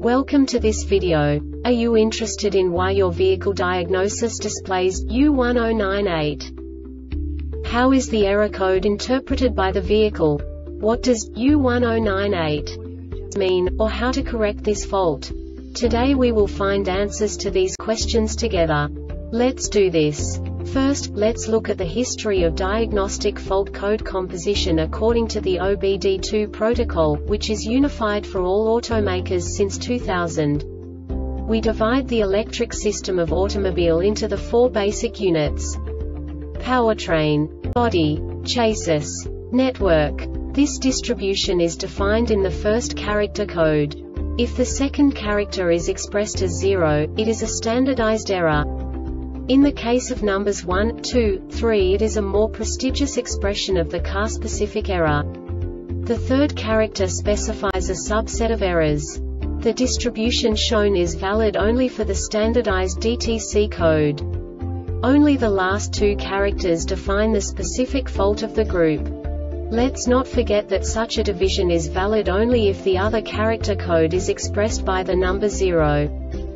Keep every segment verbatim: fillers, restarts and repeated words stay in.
Welcome to this video. Are you interested in why your vehicle diagnosis displays U one zero nine eight? How is the error code interpreted by the vehicle? What does U one zero nine eight mean, or how to correct this fault? Today we will find answers to these questions together. Let's do this. First, let's look at the history of diagnostic fault code composition according to the O B D two protocol, which is unified for all automakers since two thousand. We divide the electric system of automobile into the four basic units: powertrain, body, chassis, network. This distribution is defined in the first character code. If the second character is expressed as zero, it is a standardized error. In the case of numbers one, two, three, it is a more prestigious expression of the car-specific error. The third character specifies a subset of errors. The distribution shown is valid only for the standardized D T C code. Only the last two characters define the specific fault of the group. Let's not forget that such a division is valid only if the other character code is expressed by the number zero.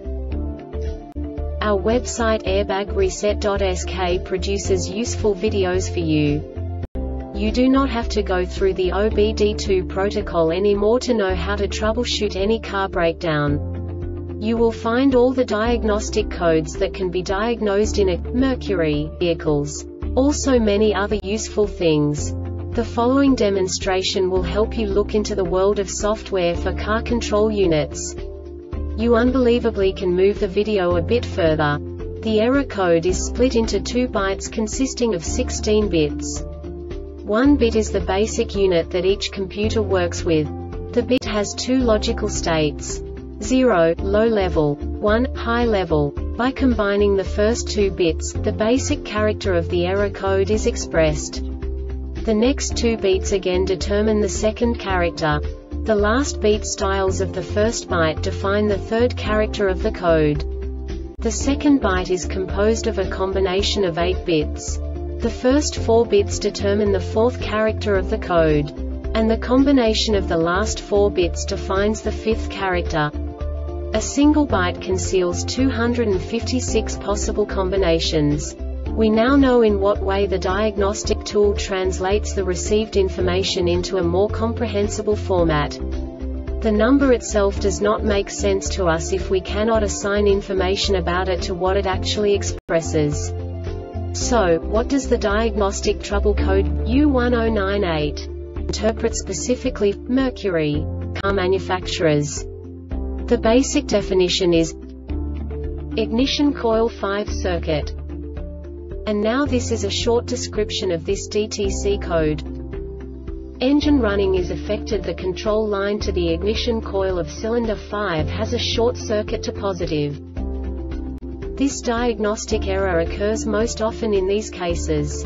Our website airbag reset dot S K produces useful videos for you. You do not have to go through the O B D two protocol anymore to know how to troubleshoot any car breakdown. You will find all the diagnostic codes that can be diagnosed in a Mercury vehicles. Also many other useful things. The following demonstration will help you look into the world of software for car control units. You unbelievably can move the video a bit further. The error code is split into two bytes consisting of sixteen bits. One bit is the basic unit that each computer works with. The bit has two logical states: zero, low level, one, high level. By combining the first two bits, the basic character of the error code is expressed. The next two bits again determine the second character. The last beat styles of the first byte define the third character of the code. The second byte is composed of a combination of eight bits. The first four bits determine the fourth character of the code. And the combination of the last four bits defines the fifth character. A single byte conceals two hundred fifty-six possible combinations. We now know in what way the diagnostic tool translates the received information into a more comprehensible format. The number itself does not make sense to us if we cannot assign information about it to what it actually expresses. So, what does the diagnostic trouble code U one zero nine eight interpret specifically for Mercury car manufacturers? The basic definition is ignition coil five circuit. And now this is a short description of this D T C code. Engine running is affected. The control line to the ignition coil of cylinder five has a short circuit to positive. This diagnostic error occurs most often in these cases: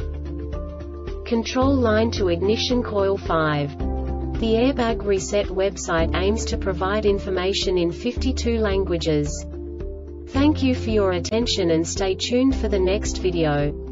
control line to ignition coil five. The Airbag Reset website aims to provide information in fifty-two languages. Thank you for your attention and stay tuned for the next video.